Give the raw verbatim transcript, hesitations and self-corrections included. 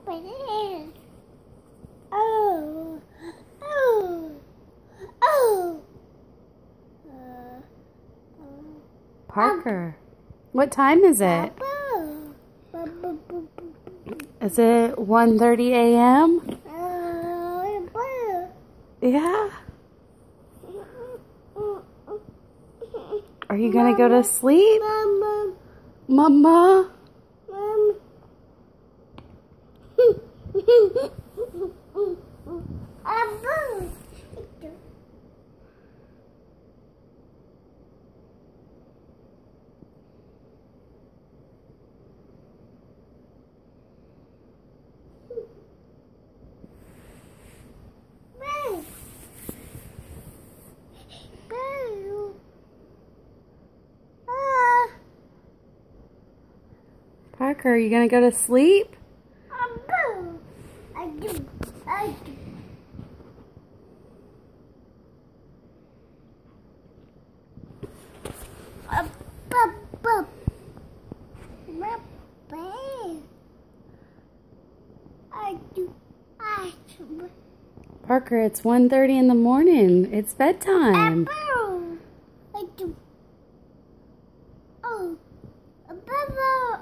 Oh, oh, oh. Parker, what time is it? Is it one thirty a m? Yeah. Are you gonna go to sleep? Mama. Mama? Mom. Abu. Parker, are you gonna go to sleep? Abu. I do. I do. I do. I do. Parker, it's one thirty in the morning. It's bedtime. I do. Oh, a bubble.